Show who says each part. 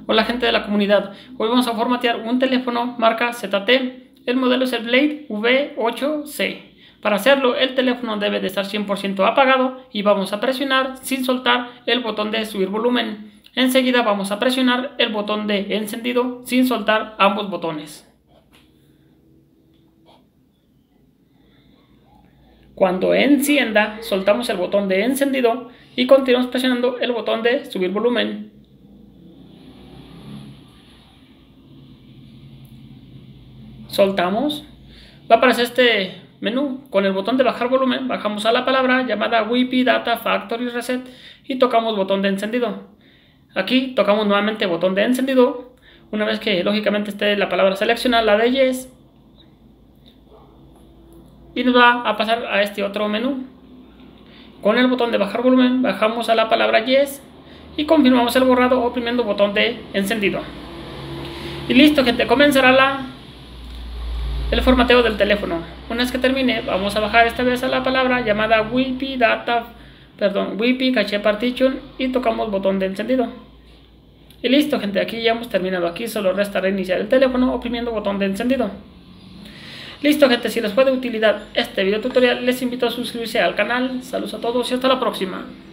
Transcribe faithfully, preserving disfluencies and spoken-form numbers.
Speaker 1: Hola gente de la comunidad, hoy vamos a formatear un teléfono marca Z T, el modelo es el Blade V ocho C. Para hacerlo el teléfono debe de estar cien por ciento apagado y vamos a presionar sin soltar el botón de subir volumen. Enseguida vamos a presionar el botón de encendido sin soltar ambos botones. Cuando encienda, soltamos el botón de encendido y continuamos presionando el botón de subir volumen. Soltamos, va a aparecer este menú. Con el botón de bajar volumen bajamos a la palabra llamada Wi-Fi Data Factory Reset y tocamos botón de encendido. Aquí tocamos nuevamente botón de encendido. Una vez que lógicamente esté la palabra seleccionada, la de Yes, y nos va a pasar a este otro menú. Con el botón de bajar volumen bajamos a la palabra Yes y confirmamos el borrado oprimiendo botón de encendido. Y listo gente, comenzará la el formateo del teléfono. Una vez que termine, vamos a bajar esta vez a la palabra llamada Wi-Fi Data, perdón, Wi-Fi Cache Partition y tocamos botón de encendido. Y listo gente, aquí ya hemos terminado. Aquí solo resta reiniciar el teléfono oprimiendo botón de encendido. Listo gente, si les fue de utilidad este video tutorial, les invito a suscribirse al canal. Saludos a todos y hasta la próxima.